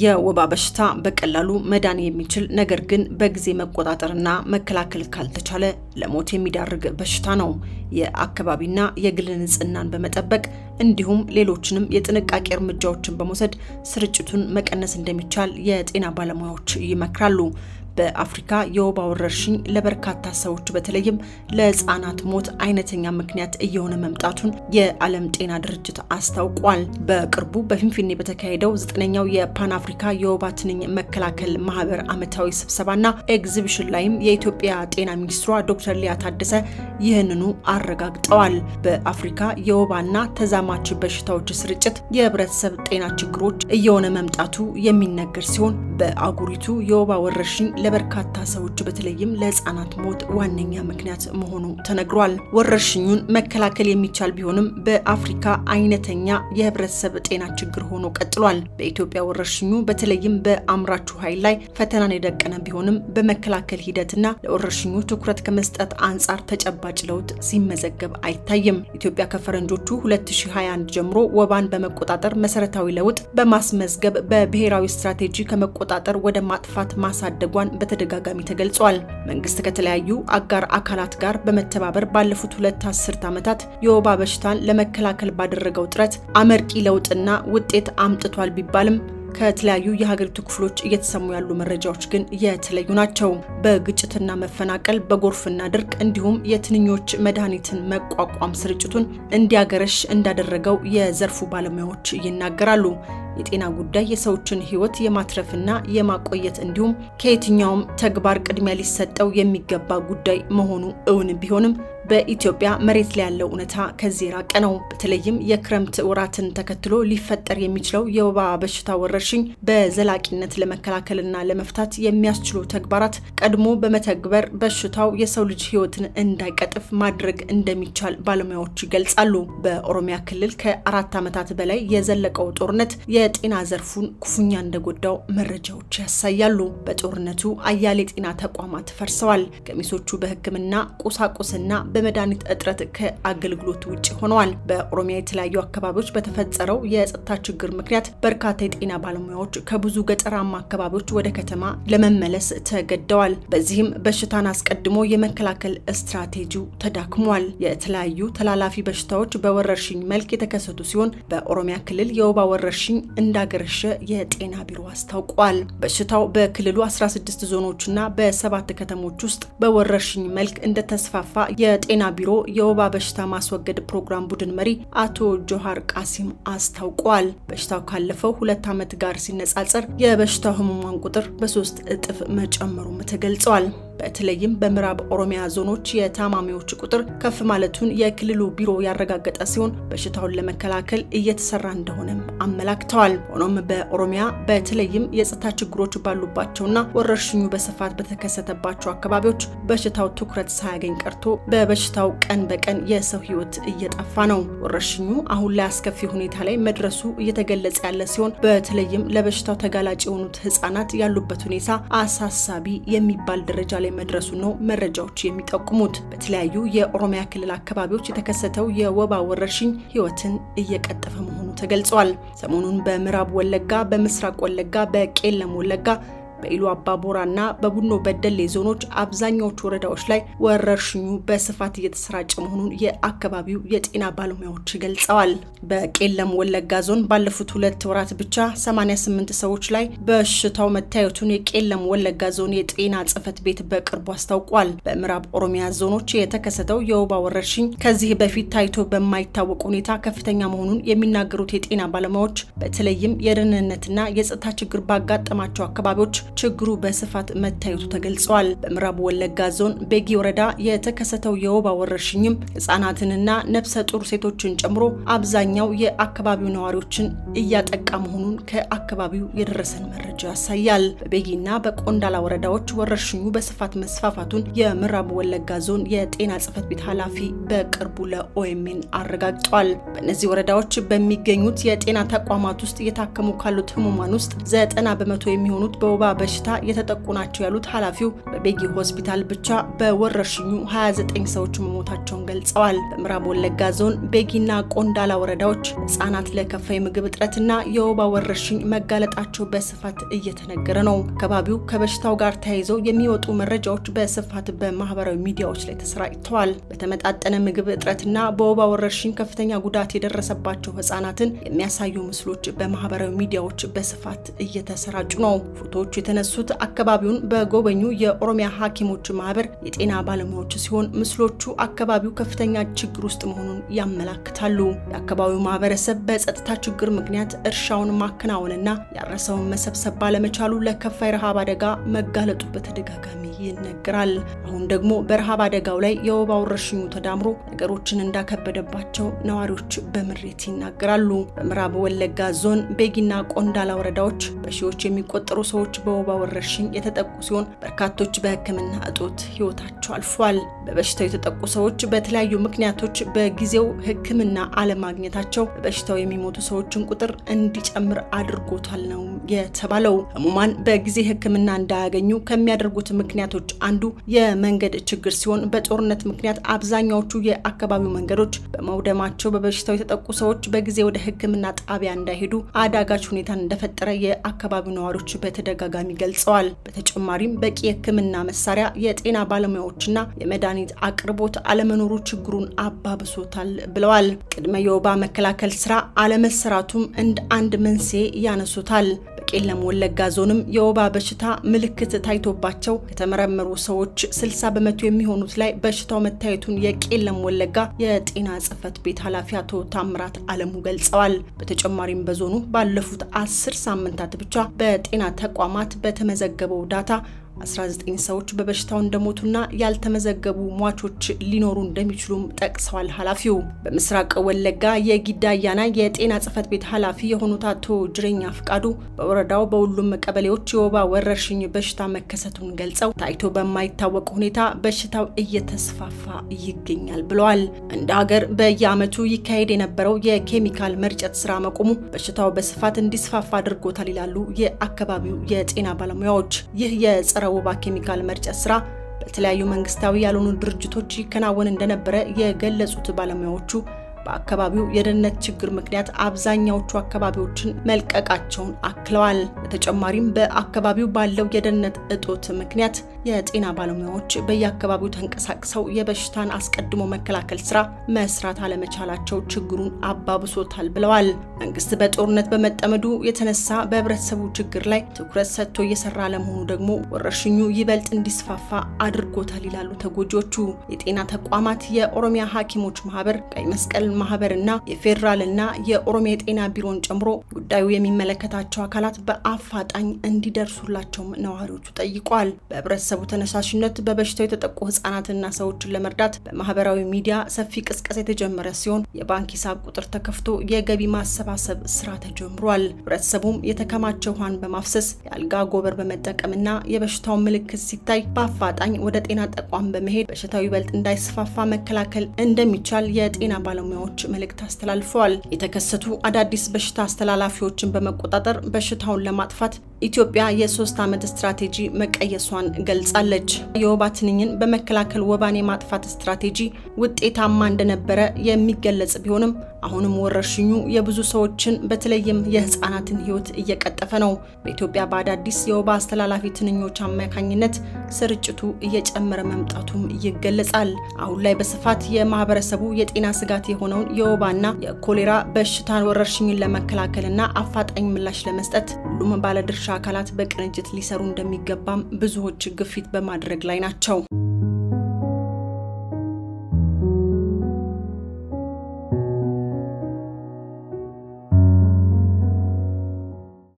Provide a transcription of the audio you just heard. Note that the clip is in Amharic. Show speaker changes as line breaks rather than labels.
የወባ በሽታ በቀላሉ መዳን የሚችል ነገር ግን በጊዜ መቆጣጠርና መከላከል ካልተቻለ ለሞት የሚዳርግ በሽታ ነው። የአካባቢና የግል ንጽህናን በመጠበቅ እንዲሁም ሌሎችንም የጥንቃቄ እርምጃዎችን በመውሰድ ስርጭቱን መቀነስ እንደሚቻል የጤና ባለሙያዎች ይመክራሉ። በአፍሪካ የወባ ወረርሽኝ ለበርካታ ሰዎች በተለይም ለህፃናት ሞት አይነተኛ ምክንያት እየሆነ መምጣቱን የዓለም ጤና ድርጅት አስታውቋል። በቅርቡ በፊንፊኔ በተካሄደው 9ኛው የፓን አፍሪካ የወባ ትንኝ መከላከል ማህበር ዓመታዊ ስብሰባና ኤግዚቢሽን ላይም የኢትዮጵያ ጤና ሚኒስትሯ ዶክተር ሊያ ታደሰ ይህንኑ አረጋግጠዋል። በአፍሪካ የወባና ተዛማች በሽታዎች ስርጭት የህብረተሰብ ጤና ችግሮች እየሆነ መምጣቱ የሚነገር ሲሆን በአጉሪቱ የወባ ወረርሽኝ ለበርካታ ሰዎች በተለይም ለህፃናት ሞት ዋነኛ ምክንያት መሆኑ ተነግሯል። ወረርሽኙን መከላከል የሚቻል ቢሆንም በአፍሪካ አይነተኛ የህብረተሰብ ጤና ችግር ሆኖ ቀጥሏል። በኢትዮጵያ ወረርሽኙ በተለይም በአምራቹ ኃይል ላይ ፈተናን የደቀነ ቢሆንም በመከላከል ሂደትና ለወረርሽኙ ትኩረት ከመስጠት አንፃር ተጨባጭ ለውጥ ሲመዘገብ አይታይም። ኢትዮጵያ ከፈረንጆቹ 2021 ጀምሮ ወባን በመቆጣጠር መሰረታዊ ለውጥ በማስመዝገብ በብሔራዊ ስትራቴጂ ከመቆጣጠር ወደ ማጥፋት ማሳደጓን በተደጋጋሚ ተገልጿል። መንግስት ከተለያዩ አጋር አካላት ጋር በመተባበር ባለፉት 2 አስርት ዓመታት የወባ በሽታን ለመከላከል ባደረገው ጥረት አመርቂ ለውጥና ውጤት አምጥቷል ቢባልም ከተለያዩ የሀገሪቱ ክፍሎች እየተሰሙ ያሉ መረጃዎች ግን የተለዩ ናቸው። በግጭትና መፈናቀል በጎርፍና ድርቅ እንዲሁም የትንኞች መድኃኒትን መቋቋም ስርጭቱን እንዲያገረሽ እንዳደረገው የዘርፉ ባለሙያዎች ይናገራሉ። የጤና ጉዳይ የሰዎችን ህይወት የማትረፍና የማቆየት እንዲሁም ከየትኛውም ተግባር ቅድሚያ ሊሰጠው የሚገባ ጉዳይ መሆኑ እውን ቢሆንም በኢትዮጵያ መሬት ላይ ያለው እውነታ ከዚህ ራቀ ነው። በተለይም የክረምት ወራትን ተከትሎ ሊፈጠር የሚችለው የወባ በሽታ ወረርሽኝ በዘላቂነት ለመከላከልና ለመፍታት የሚያስችሉ ተግባራት ቀድሞ በመተግበር በሽታው የሰው ልጅ ህይወትን እንዳይቀጥፍ ማድረግ እንደሚቻል ባለሙያዎች ይገልጻሉ። በኦሮሚያ ክልል ከ4 ዓመታት በላይ የዘለቀው ጦርነት የጤና ዘርፉን ክፉኛ እንደጎዳው መረጃዎች ያሳያሉ። በጦርነቱ አያሌ ጤና ተቋማት ፈርሰዋል። ገሚሶቹ በህክምና ቁሳቁስና በመድኃኒት እጥረት ከአገልግሎት ውጪ ሆነዋል። በኦሮሚያ የተለያዩ አካባቢዎች በተፈጠረው የጸጥታ ችግር ምክንያት በርካታ የጤና ባለሙያዎች ከብዙ ገጠራማ አካባቢዎች ወደ ከተማ ለመመለስ ተገደዋል። በዚህም በሽታን አስቀድሞ የመከላከል ስትራቴጂው ተዳክሟል። የተለያዩ ተላላፊ በሽታዎች በወረርሽኝ መልክ የተከሰቱ ሲሆን በኦሮሚያ ክልል የወባ ወረርሽኝ እንዳገረሸ የጤና ቢሮ አስታውቋል። በሽታው በክልሉ 16 ዞኖችና በ7 ከተሞች ውስጥ በወረርሽኝ መልክ እንደተስፋፋ የጤና ቢሮ የወባ በሽታ ማስወገድ ፕሮግራም ቡድን መሪ አቶ ጆሃር ቃሲም አስታውቋል። በሽታው ካለፈው 2 ዓመት ጋር ሲነጻጸር የበሽታው ህሙማን ቁጥር በ3 እጥፍ መጨመሩም ተገልጿል። በተለይም በምዕራብ ኦሮሚያ ዞኖች የታማሚዎች ቁጥር ከፍ ማለቱን የክልሉ ቢሮ ያረጋገጠ ሲሆን በሽታውን ለመከላከል እየተሰራ እንደሆነም አመላክተዋል። ሆኖም በኦሮሚያ በተለይም የጸጥታ ችግሮች ባሉባቸውና ወረርሽኙ በስፋት በተከሰተባቸው አካባቢዎች በሽታው ትኩረት ሳያገኝ ቀርቶ በበሽታው ቀን በቀን የሰው ህይወት እየጠፋ ነው። ወረርሽኙ አሁን ላይ አስከፊ ሁኔታ ላይ መድረሱ እየተገለጸ ያለ ሲሆን በተለይም ለበሽታው ተጋላጭ የሆኑት ህፃናት ያሉበት ሁኔታ አሳሳቢ የሚባል ደረጃ ላይ መድረሱ ነው መረጃዎች የሚጠቁሙት። በተለያዩ የኦሮሚያ ክልል አካባቢዎች የተከሰተው የወባ ወረርሽኝ ህይወትን እየቀጠፈ መሆኑ ተገልጿል። ሰሞኑን በምዕራብ ወለጋ፣ በምስራቅ ወለጋ፣ በቄለም ወለጋ በኢሉ አባቦራና በቡኖ በደሌ ዞኖች አብዛኛዎቹ ወረዳዎች ላይ ወረርሽኙ በስፋት እየተሰራጨ መሆኑን የአካባቢው የጤና ባለሙያዎች ገልጸዋል። በቄለም ወለጋ ዞን ባለፉት 2 ወራት ብቻ 88 ሰዎች ላይ በሽታው መታየቱን የቄለም ወለጋ ዞን የጤና ጽሕፈት ቤት በቅርቡ አስታውቋል። በምዕራብ ኦሮሚያ ዞኖች የተከሰተው የወባ ወረርሽኝ ከዚህ በፊት ታይቶ በማይታወቅ ሁኔታ ከፍተኛ መሆኑን የሚናገሩት የጤና ባለሙያዎች በተለይም የደህንነትና የጸጥታ ችግር ባጋጠማቸው አካባቢዎች ችግሩ በስፋት መታየቱ ተገልጿል። በምዕራብ ወለጋ ዞን ቤጊ ወረዳ የተከሰተው የወባ ወረርሽኝም ህፃናትንና ነፍሰ ጡር ሴቶችን ጨምሮ አብዛኛው የአካባቢው ነዋሪዎችን እያጠቃ መሆኑን ከአካባቢው የደረሰን መረጃ ያሳያል። በቤጊና በቆንዳላ ወረዳዎች ወረርሽኙ በስፋት መስፋፋቱን የምዕራብ ወለጋ ዞን የጤና ጽሕፈት ቤት ኃላፊ በቅርቡ ለኦኤምኤን አረጋግጧል። በእነዚህ ወረዳዎች በሚገኙት የጤና ተቋማት ውስጥ የታከሙ ካሉት ህሙማን ውስጥ 90% የሚሆኑት በወባ በሽታ የተጠቁ ናቸው ያሉት ኃላፊው በቤጊ ሆስፒታል ብቻ በወረርሽኙ 29 ሰዎች መሞታቸውን ገልጸዋል። በምዕራብ ወለጋ ዞን ቤጊና ቆንዳላ ወረዳዎች ህጻናት ለከፋ የምግብ እጥረትና የወባ ወረርሽኝ መጋለጣቸው በስፋት እየተነገረ ነው። አካባቢው ከበሽታው ጋር ተያይዘው የሚወጡ መረጃዎች በስፋት በማህበራዊ ሚዲያዎች ላይ ተሰራጭተዋል። በተመጣጠነ ምግብ እጥረትና በወባ ወረርሽኝ ከፍተኛ ጉዳት የደረሰባቸው ህጻናትን የሚያሳዩ ምስሎች በማህበራዊ ሚዲያዎች በስፋት እየተሰራጩ ነው። ፎቶዎቹ የተነሱት አካባቢውን በጎበኙ የኦሮሚያ ሐኪሞች ማህበር የጤና ባለሙያዎች ሲሆን ምስሎቹ አካባቢው ከፍተኛ ችግር ውስጥ መሆኑን ያመለክታሉ። የአካባቢው ማህበረሰብ በጸጥታ ችግር ምክንያት እርሻውን ማከናወንና ያረሰውን መሰብሰብ ባለመቻሉ ለከፋ የረሃብ አደጋ መጋለጡ በተደጋጋሚ ይነገራል። አሁን ደግሞ በረሃብ አደጋው ላይ የወባ ወረርሽኙ ተዳምሮ ነገሮችን እንዳከበደባቸው ነዋሪዎች በምሬት ይናገራሉ። በምዕራብ ወለጋ ዞን ቤጊና ቆንዳላ ወረዳዎች በሺዎች የሚቆጠሩ ሰዎች በወባ ወረርሽኝ የተጠቁ ሲሆን በርካቶች በሕክምና እጦት ህይወታቸው አልፏል። በበሽታው የተጠቁ ሰዎች በተለያዩ ምክንያቶች በጊዜው ሕክምና አለማግኘታቸው በበሽታው የሚሞቱ ሰዎችን ቁጥር እንዲጨምር አድርጎታል ነው የተባለው። ህሙማን በጊዜ ሕክምና እንዳያገኙ ከሚያደርጉት ምክንያቶች አንዱ የመንገድ ችግር ሲሆን በጦርነት ምክንያት አብዛኛዎቹ የአካባቢው መንገዶች በመውደማቸው በበሽታው የተጠቁ ሰዎች በጊዜ ወደ ሕክምና ጣቢያ እንዳይሄዱ አዳጋች ሁኔታን እንደፈጠረ የአካባቢው ነዋሪዎች በተደጋጋሚ ገልጸዋል። በተጨማሪም በቂ የሕክምና መሳሪያ፣ የጤና ባለሙያዎችና የመድኃኒት አቅርቦት አለመኖሩ ችግሩን አባብሶታል ብለዋል። ቅድመ የወባ መከላከል ስራ አለመሰራቱም እንደ አንድ መንስኤ ያነሱታል። በቄለም ወለጋ ዞንም የወባ በሽታ ምልክት ታይቶባቸው ከተመረመሩ ሰዎች 60% የሚሆኑት ላይ በሽታው መታየቱን የቄለም ወለጋ የጤና ጽሕፈት ቤት ኃላፊ አቶ ታምራት አለሙ ገልጸዋል። በተጨማሪም በዞኑ ባለፉት 10 ሳምንታት ብቻ በጤና ተቋማት በተመዘገበው ዳታ 19 ሰዎች በበሽታው እንደሞቱና ያልተመዘገቡ ሟቾች ሊኖሩ እንደሚችሉም ጠቅሰዋል ኃላፊው። በምስራቅ ወለጋ የጊዳያና የጤና ጽሕፈት ቤት ኃላፊ የሆኑት አቶ ጅሬኛ ፍቃዱ በወረዳው በሁሉም ቀበሌዎች የወባ ወረርሽኝ በሽታ መከሰቱን ገልጸው ታይቶ በማይታወቅ ሁኔታ በሽታው እየተስፋፋ ይገኛል ብለዋል። እንደ ሀገር በየዓመቱ ይካሄድ የነበረው የኬሚካል መርጨት ስራ መቆሙ በሽታው በስፋት እንዲስፋፋ አድርጎታል ይላሉ የአካባቢው የጤና ባለሙያዎች። ይህ የጸረ ወባ ኬሚካል መርጨት ስራ በተለያዩ መንግስታዊ ያልሆኑ ድርጅቶች ይከናወን እንደነበረ የገለጹት ባለሙያዎቹ በአካባቢው የደህንነት ችግር ምክንያት አብዛኛዎቹ አካባቢዎችን መልቀቃቸውን አክለዋል። በተጨማሪም በአካባቢው ባለው የደህንነት እጦት ምክንያት የጤና ባለሙያዎች በየአካባቢው ተንቀሳቅሰው የበሽታን አስቀድሞ መከላከል ስራ መስራት አለመቻላቸው ችግሩን አባብሶታል ብለዋል። መንግስት በጦርነት በመጠመዱ የተነሳ በህብረተሰቡ ችግር ላይ ትኩረት ሰጥቶ እየሰራ ለመሆኑ ደግሞ ወረርሽኙ ይበልጥ እንዲስፋፋ አድርጎታል ይላሉ ተጎጂዎቹ። የጤና ተቋማት የኦሮሚያ ሐኪሞች ማህበር፣ ቀይ መስቀል ማህበርና የፌደራልና የኦሮሚያ ጤና ቢሮን ጨምሮ ጉዳዩ የሚመለከታቸው አካላት በአፋጣኝ እንዲደርሱላቸው ነዋሪዎቹ ጠይቋል። በህብረተሰቡ ተነሳሽነት በበሽታው የተጠቁ ህጻናትና ሰዎችን ለመርዳት በማህበራዊ ሚዲያ ሰፊ ቅስቀሳ የተጀመረ ሲሆን የባንክ ሂሳብ ቁጥር ተከፍቶ የገቢ ማሰባሰብ ስራ ተጀምሯል። ህብረተሰቡም የተከማቸ ውሃን በማፍሰስ የአልጋ ጎበር በመጠቀምና የበሽታው ምልክት ሲታይ በአፋጣኝ ወደ ጤና ተቋም በመሄድ በሽታው ይበልጥ እንዳይስፋፋ መከላከል እንደሚቻል የጤና ባለሙያዎች መልእክት አስተላልፈዋል። የተከሰቱ አዳዲስ በሽታ አስተላላፊዎችን በመቆጣጠር በሽታውን ለማጥፋት ኢትዮጵያ የ3 ዓመት ስትራቴጂ መቀየሷን ገልጻለች። የወባ ትንኝን በመከላከል ወባን የማጥፋት ስትራቴጂ ውጤታማ እንደነበረ የሚገለጽ ቢሆንም አሁንም ወረርሽኙ የብዙ ሰዎችን በተለይም የህፃናትን ህይወት እየቀጠፈ ነው። በኢትዮጵያ በአዳዲስ የወባ አስተላላፊ ትንኞች አማካኝነት ስርጭቱ እየጨመረ መምጣቱም ይገለጻል። አሁን ላይ በስፋት የማህበረሰቡ የጤና ስጋት የሆነው የወባና የኮሌራ በሽታን ወረርሽኝን ለመከላከልና አፋጣኝ ምላሽ ለመስጠት ሁሉም ባለድርሻ አካላት በቅንጅት ሊሰሩ እንደሚገባም ብዙዎች ግፊት በማድረግ ላይ ናቸው።